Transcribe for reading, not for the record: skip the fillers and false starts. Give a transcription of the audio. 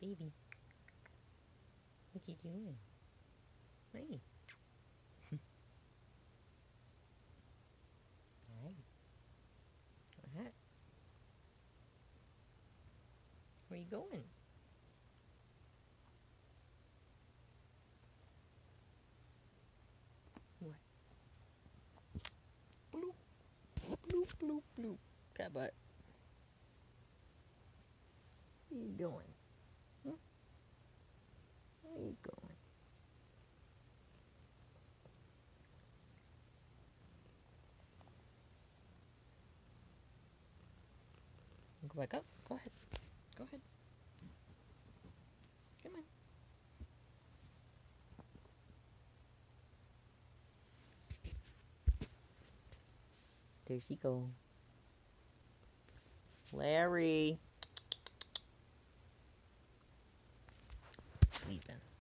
Baby, what you doing? Hey. Hey. What? Where you going? What? Bloop, bloop, bloop, bloop. Cat butt. Where you going? Hmm? Where you going? Go back up. Go ahead. Go ahead. Come on. There she go. Larry.